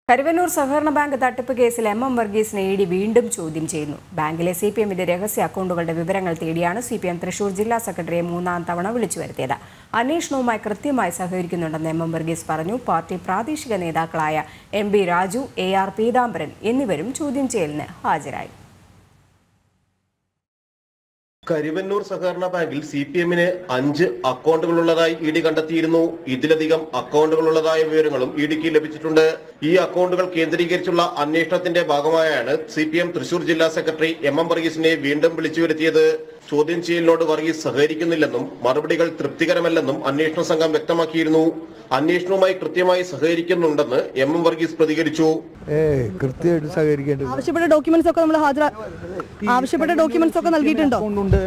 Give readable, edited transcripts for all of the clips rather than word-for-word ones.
കരുവന്നൂർ സഹകരണ ബാങ്ക് തട്ടിപ്പ് കേസിൽ എം വർഗീസിനെ ഇഡി വീണ്ടും ചോദ്യം ചെയ്യുന്നു. ബാങ്കിലെ സിപിഎമ്മിന്റെ രഹസ്യ അക്കൗണ്ടുകളുടെ വിവരങ്ങൾ തേടിയാണ് സിപിഎം തൃശൂർ ജില്ലാ സെക്രട്ടറിയെ മൂന്നാം തവണ വിളിച്ചു വരുത്തിയത്. അന്വേഷണവുമായി കൃത്യമായി സഹകരിക്കുന്നുണ്ടെന്ന് എം വർഗീസ് പറഞ്ഞു. പാർട്ടി പ്രാദേശിക നേതാക്കളായ M B Raju, AR Peethambaran എന്നിവരും ചോദ്യം ചെയ്യലിന് ഹാജരായി. കരുവന്നൂർ സഹകരണ ബാങ്കിൽ സിപിഎമ്മിന് 5 അക്കൗണ്ടുകളുള്ളതായി ഇഡി കണ്ടെത്തിയിരുന്നു. ഇതിലധികം അക്കൗണ്ടുകളുള്ളതായ വിവരങ്ങളും ഇഡിക്ക് ലഭിച്ചിട്ടുണ്ട്. ഈ അക്കൗണ്ടുകൾ കേന്ദ്രീകരിച്ചുള്ള അന്വേഷണത്തിന്റെ ഭാഗമായാണ് സിപിഎം തൃശൂർ ജില്ലാ സെക്രട്ടറി എം വർഗീസിനെ വീണ്ടും വിളിച്ചു വരുത്തിയത്. ചോദ്യം ചെയ്യലിനോട് വർഗീസ് സഹകരിക്കുന്നില്ലെന്നും മറുപടികൾ തൃപ്തികരമല്ലെന്നും അന്വേഷണ സംഘം വ്യക്തമാക്കിയിരുന്നു. അന്വേഷണവുമായി കൃത്യമായി സഹകരിക്കുന്നുണ്ടെന്ന് എം വർഗീസ് പ്രതികരിച്ചു. കൃത്യമായിട്ട് സഹകരിക്കേണ്ടത് ആവശ്യപ്പെട്ട ഡോക്യുമെന്റ്സ് ഒക്കെ നൽകിയിട്ടുണ്ടോ?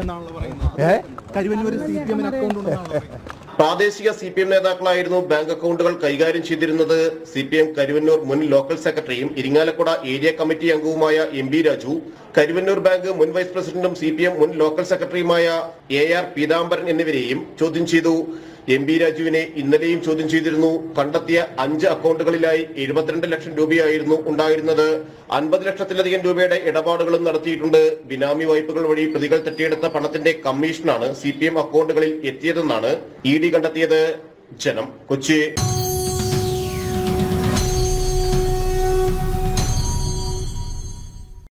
പ്രാദേശിക സിപിഎം നേതാക്കളായിരുന്നു ബാങ്ക് അക്കൗണ്ടുകൾ കൈകാര്യം ചെയ്തിരുന്നത്. സിപിഎം കരുവന്നൂർ മുൻ ലോക്കൽ സെക്രട്ടറിയും ഇരിങ്ങാലക്കുട ഏരിയ കമ്മിറ്റി അംഗവുമായ M B Raju, Karuvannur bank മുൻ വൈസ് പ്രസിഡന്റും സിപിഎം മുൻ ലോക്കൽ സെക്രട്ടറിയുമായ AR പീതാംബരൻ എന്നിവരെയും ചോദ്യം ചെയ്തു. എം ബി രാജുവിനെ ഇന്നലെയും ചോദ്യം ചെയ്തിരുന്നു. കണ്ടെത്തിയ 5 അക്കൗണ്ടുകളിലായി 72 ലക്ഷം രൂപയായിരുന്നു ഉണ്ടായിരുന്നത്. 50 ലക്ഷത്തിലധികം രൂപയുടെ ഇടപാടുകളും നടത്തിയിട്ടുണ്ട്. ബിനാമി വായ്പകൾ വഴി പ്രതികൾ തട്ടിയെടുത്ത പണത്തിന്റെ കമ്മീഷനാണ് സിപിഎം അക്കൗണ്ടുകളിൽ എത്തിയതെന്നാണ് ഇഡി കണ്ടെത്തിയത്. ജനം, കൊച്ചി.